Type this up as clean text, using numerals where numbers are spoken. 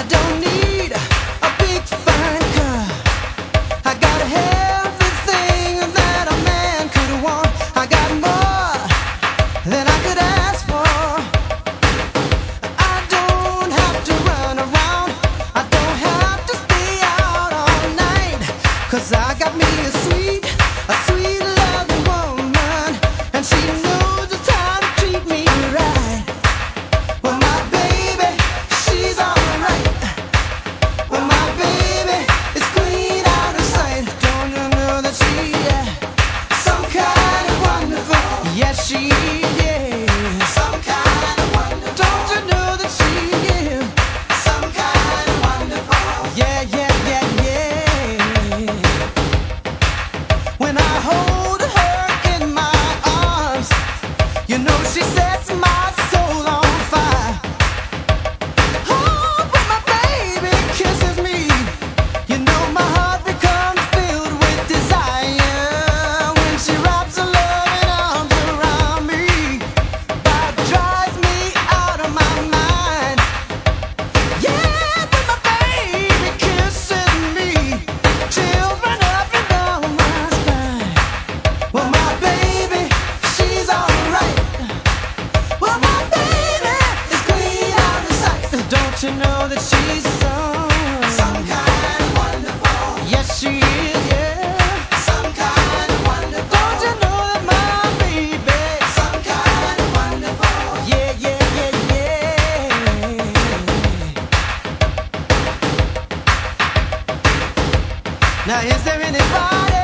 don't need a big fine car. I got everything that a man could want. I got more than I could ask for. I don't have to run around. I don't have to stay out all night. 'Cause I got me a sweet loving woman, and she knows it's how to treat me right. Well, my baby, she's alright. Well, my baby is clean out of sight. Don't you know that she's some kind of wonderful? Yes, she is some kind of wonderful. Don't you know that she is some kind of wonderful? Yeah, yeah, yeah, yeah. When I hold her in my arms, you know she sets my soul on fire. Oh, when my baby kisses me, you know my heart becomes filled with desire. When she wraps her loving arms around me, that drives me out of my mind. Yeah, when my baby kisses me, chills run up and down my spine. Well, my baby, she's alright. Well, my baby is clean out of sight. Don't you know that she's some kind of wonderful? Yes, she is, yeah. Some kind of wonderful. Don't you know that my baby some kind of wonderful? Yeah, yeah, yeah, yeah. Now, is there anybody